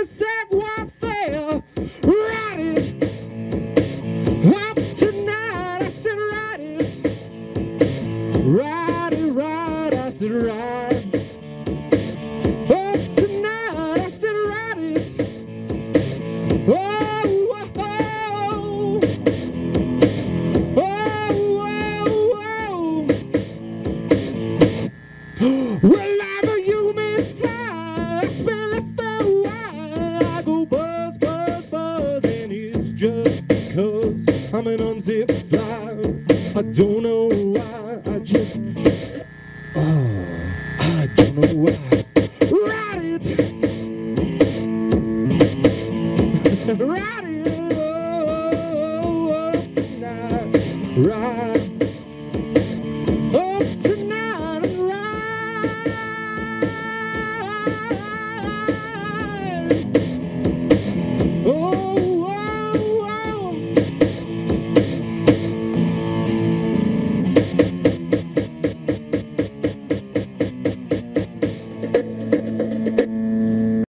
a savoir-faire. Ride it up tonight. I said ride it. Ride it, ride. I said ride. Up tonight. I said ride it. Oh, oh, oh. Well, I'm a human fly. I smell it for a while. I go buzz, buzz, buzz, and it's just because I'm an unzipped fly. I don't know why. I just, oh, I don't know why. Ride it, ride